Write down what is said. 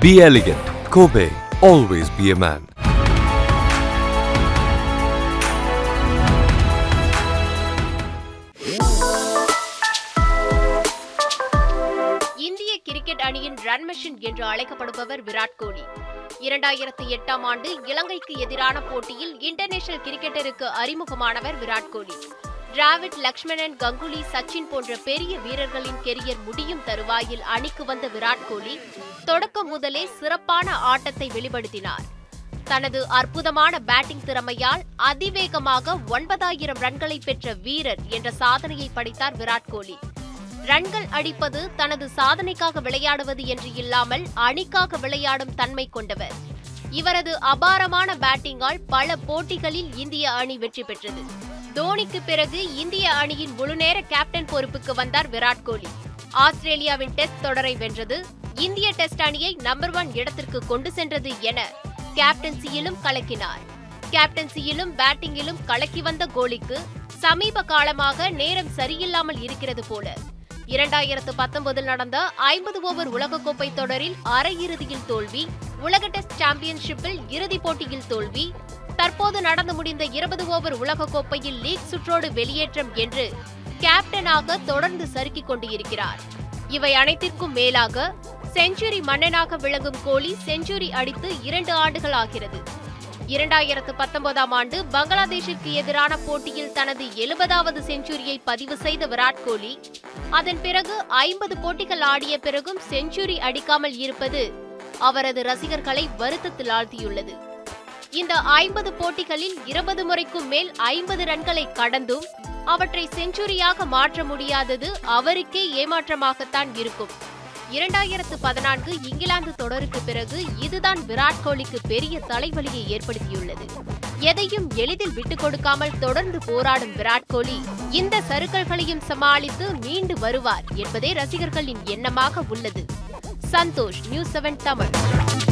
Be elegant. Kobe. Always be a man. இந்திய cricket அணியின் run machine என்று அழைக்கப்படுபவர் விராட் கோலி. 2008ஆம் ஆண்டு இலங்கைக்கு எதிரான போட்டியில் இன்டர்நேஷனல் கிரிக்கெட்டருக்கு அறிமுகமானவர் விராட் கோலி. டிராவிட், லக்ஷ்மணன், கங்குலி, சச்சின் போன்ற பெரிய வீரர்களின் கெரியர் முடியும் தருவாயில் அணிக்கு வந்த விராட் கோலி தொடக்கம் முதலே சிறப்பான ஆட்டத்தை வெளிப்படுத்தினார். தனது அற்புதமான பேட்டிங் திறமையால் அதிவேகமாக 9000 ரன்களை பெற்ற வீரர் என்ற சாதனையை படைத்தார் விராட் கோலி. ரன்கள் அடிப்பது தனது சாதனைக்காக விளையாடுவது என்று இல்லாமல் அணிக்காக விளையாடும் தன்மை கொண்டவர். இவரது அபாரமான பேட்டிங்கால் பல போட்டிகளில் இந்திய அணி வெற்றி பெற்றது. தோனிக்கு பிறகு இந்திய அணியின் முழுநேர கேப்டன் பொறுப்புக்கு வந்தார் விராட் கோலி. ஆஸ்திரேலியாவின் டெஸ்ட் தொடரை வென்றது, இந்திய டெஸ்ட் அணியை நம்பர் 1 இடத்திற்கு கொண்டு சென்றது என கேப்டன்சியிலும் கலக்கினார். கேப்டன்சியிலும் பேட்டிங்கிலும் கலக்கி வந்த கோலிக்கு சமீப காலமாக நேரம் சரியில்லாமல் இருக்கிறது போல. 2019 நடந்த 50 ஓவர் உலகக்கோப்பை தொடரில் அரையிறுதியில் தோல்வி, உலக டெஸ்ட் சாம்பியன்ஷிப்பில் இறுதிப் போட்டியில் தோல்வி, தற்போது நடந்து முடிந்த 20 ஓவர் உலகக்கோப்பையில் லீக் சுற்றோடு வெளியேற்றம் என்று கேப்டனாக தொடர்ந்து சறுக்கிக் கொண்டு இருக்கிறார். இவை அனைத்திற்கும் மேலாக செஞ்சுரி மன்னனாக விளங்கும் கோலி செஞ்சுரி அடித்து 2 ஆண்டுகள் ஆகிறது. 2019ஆம் ஆண்டு பங்களாதேஷிற்கு எதிரான போட்டியில் தனது 70வது செஞ்சுரியை பதிவு செய்த விராட் கோலி அதன் பிறகு 50 போட்டிகள் ஆடிய பிறகும் செஞ்சுரி அடிக்காமல் இருப்பது அவரது ரசிகர்களை வருத்தத்தில் ஆழ்த்தியுள்ளது. இந்த 50 போட்டிகளில் 20 முறைக்கும் மேல் 50 ரன்களை கடந்தும் அவற்றை செஞ்சுரியாக மாற்ற முடியாதது அவருக்கே ஏமாற்றமாகத்தான் இருக்கும். 2014 இங்கிலாந்து தொடருக்கு பிறகு இதுதான் விராட் கோலிக்கு பெரிய தலைவலியை ஏற்படுத்தியுள்ளது. எதையும் எளிதில் விட்டுக் கொடுக்காமல் தொடர்ந்து போராடும் விராட் கோலி இந்த சறுக்கல்களையும் சமாளித்து மீண்டு வருவார் என்பதே ரசிகர்களின் எண்ணமாக உள்ளது. சந்தோஷ், News 7 தமிழ்.